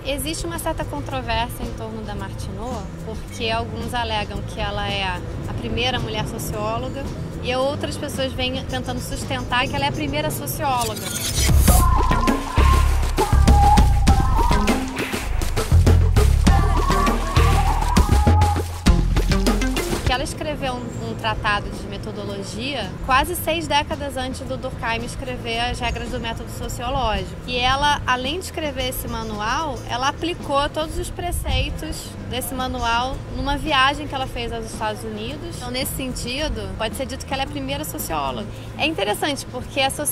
Existe uma certa controvérsia em torno da Martineau, porque alguns alegam que ela é a primeira mulher socióloga e outras pessoas vêm tentando sustentar que ela é a primeira socióloga. Ela escreveu um tratado de metodologia quase 6 décadas antes do Durkheim escrever as regras do método sociológico. E ela, além de escrever esse manual, ela aplicou todos os preceitos desse manual numa viagem que ela fez aos Estados Unidos. Então, nesse sentido, pode ser dito que ela é a primeira socióloga. É interessante porque essa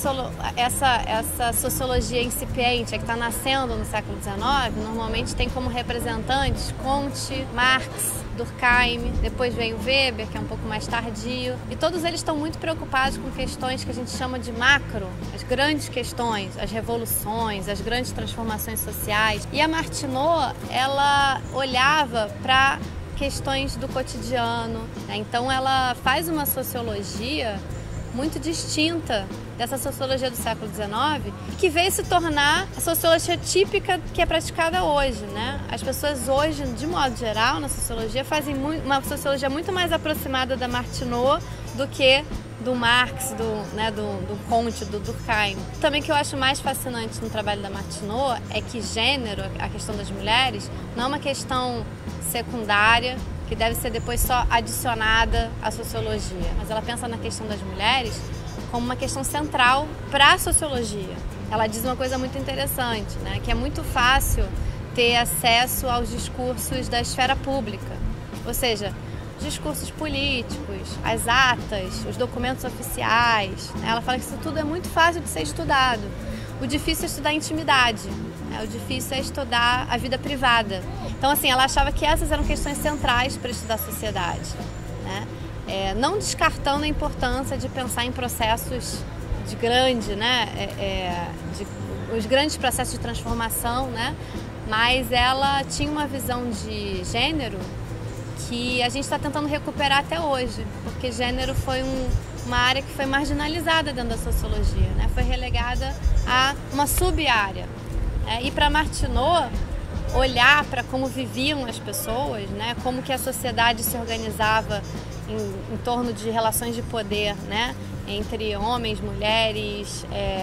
sociologia incipiente, que está nascendo no século XIX, normalmente tem como representantes Comte, Marx, Durkheim, depois vem o Weber, que é um pouco mais tardio, e todos eles estão muito preocupados com questões que a gente chama de macro, as grandes questões, as revoluções, as grandes transformações sociais. E a Martineau, ela olhava para questões do cotidiano, né? Então ela faz uma sociologia muito distinta dessa sociologia do século XIX, que veio se tornar a sociologia típica que é praticada hoje, né? As pessoas hoje, de modo geral, na sociologia, fazem uma sociologia muito mais aproximada da Martineau do que do Marx, do Comte, do Durkheim. Também que eu acho mais fascinante no trabalho da Martineau é que gênero, a questão das mulheres, não é uma questão secundária, que deve ser depois só adicionada à sociologia. Mas ela pensa na questão das mulheres como uma questão central para a sociologia. Ela diz uma coisa muito interessante, né? Que é muito fácil ter acesso aos discursos da esfera pública, ou seja, discursos políticos, as atas, os documentos oficiais. Ela fala que isso tudo é muito fácil de ser estudado. O difícil é estudar a intimidade, né? O difícil é estudar a vida privada. Então, assim, ela achava que essas eram questões centrais para estudar a sociedade, né? Não descartando a importância de pensar em processos de grande, né? Os grandes processos de transformação, né? Mas ela tinha uma visão de gênero que a gente está tentando recuperar até hoje, porque gênero foi uma área que foi marginalizada dentro da sociologia, né? Foi relegada a uma sub-área. E para Martineau, olhar para como viviam as pessoas, né? Como que a sociedade se organizava em torno de relações de poder, né? Entre homens, mulheres,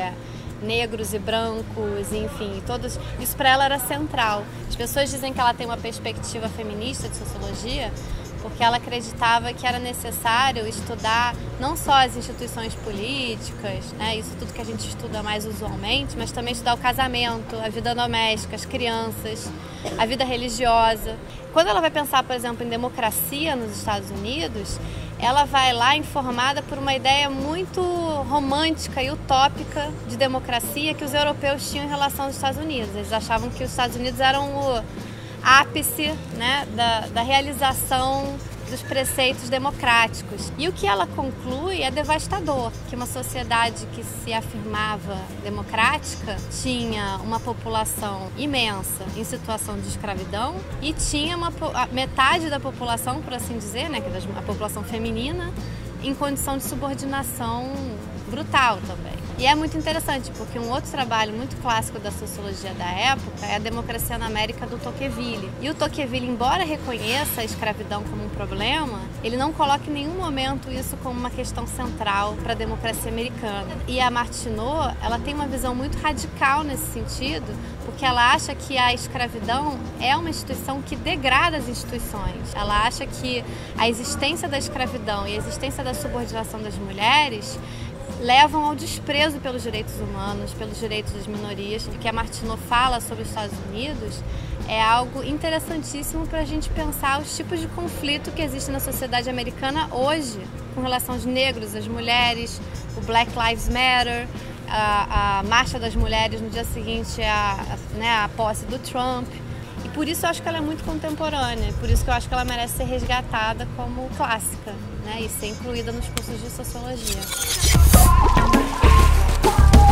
negros e brancos, enfim, todos. Isso para ela era central. As pessoas dizem que ela tem uma perspectiva feminista de sociologia porque ela acreditava que era necessário estudar não só as instituições políticas, né, isso tudo que a gente estuda mais usualmente, mas também estudar o casamento, a vida doméstica, as crianças, a vida religiosa. Quando ela vai pensar, por exemplo, em democracia nos Estados Unidos, ela vai lá informada por uma ideia muito romântica e utópica de democracia que os europeus tinham em relação aos Estados Unidos. Eles achavam que os Estados Unidos eram o ápice, né, da realização dos preceitos democráticos. E o que ela conclui é devastador, que uma sociedade que se afirmava democrática tinha uma população imensa em situação de escravidão e tinha metade da população, por assim dizer, né, a população feminina, em condição de subordinação brutal também. E é muito interessante, porque um outro trabalho muito clássico da sociologia da época é a Democracia na América, do Tocqueville. E o Tocqueville, embora reconheça a escravidão como um problema, ele não coloca em nenhum momento isso como uma questão central para a democracia americana. E a Martineau, ela tem uma visão muito radical nesse sentido, porque ela acha que a escravidão é uma instituição que degrada as instituições. Ela acha que a existência da escravidão e a existência da subordinação das mulheres levam ao desprezo pelos direitos humanos, pelos direitos das minorias. O que a Martineau fala sobre os Estados Unidos é algo interessantíssimo para a gente pensar os tipos de conflito que existem na sociedade americana hoje, com relação aos negros, às mulheres, o Black Lives Matter, a marcha das mulheres no dia seguinte à posse do Trump. E por isso eu acho que ela é muito contemporânea, por isso que eu acho que ela merece ser resgatada como clássica, né, e ser incluída nos cursos de sociologia.